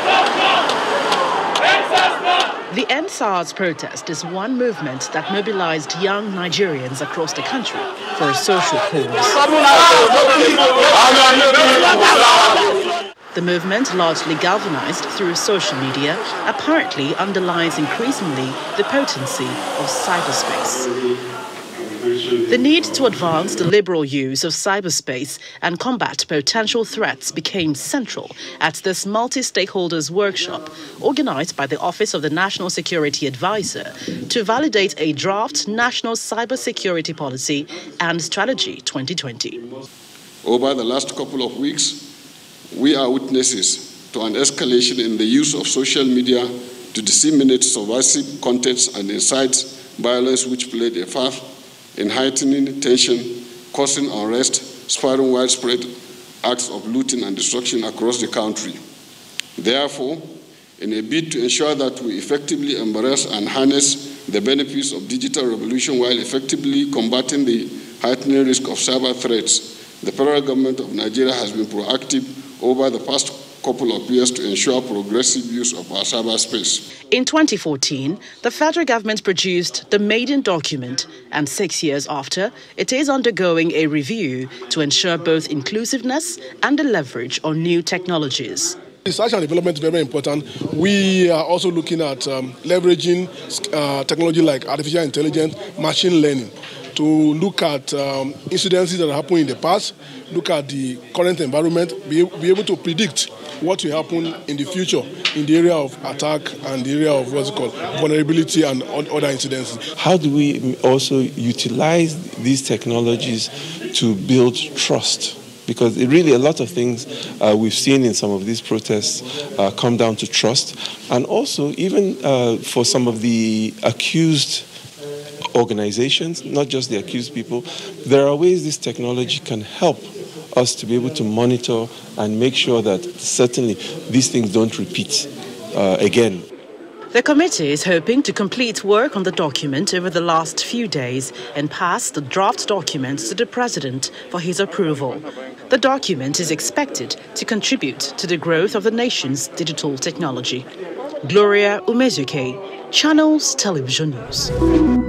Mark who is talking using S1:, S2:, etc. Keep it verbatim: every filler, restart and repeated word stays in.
S1: The End SARS protest is one movement that mobilized young Nigerians across the country for a social cause. The movement, largely galvanized through social media, apparently underlines increasingly the potency of cyberspace. The need to advance the liberal use of cyberspace and combat potential threats became central at this multi-stakeholders workshop organized by the Office of the National Security Advisor to validate a draft National Cybersecurity Policy and Strategy twenty twenty.
S2: Over the last couple of weeks, we are witnesses to an escalation in the use of social media to disseminate subversive contents and incites violence, which played a part in heightening tension, causing unrest, spurring widespread acts of looting and destruction across the country. Therefore, in a bid to ensure that we effectively embrace and harness the benefits of digital revolution while effectively combating the heightening risk of cyber threats, the federal government of Nigeria has been proactive over the past couple of years to ensure progressive use of our cyberspace.
S1: In twenty fourteen, the federal government produced the maiden document, and six years after, it is undergoing a review to ensure both inclusiveness and the leverage on new technologies.
S3: Research and development is very important. We are also looking at um, leveraging uh, technology like artificial intelligence, machine learning, to look at um, incidences that happened in the past, look at the current environment, be, be able to predict what will happen in the future in the area of attack and the area of what's it called, vulnerability and other incidences.
S4: How do we also utilize these technologies to build trust? Because it really, a lot of things uh, we've seen in some of these protests uh, come down to trust. And also, even uh, for some of the accused organizations, not just the accused people, there are ways this technology can help us to be able to monitor and make sure that certainly these things don't repeat uh, again.
S1: The committee is hoping to complete work on the document over the last few days and pass the draft documents to the President for his approval. The document is expected to contribute to the growth of the nation's digital technology. Gloria Umezuke, Channels Television News.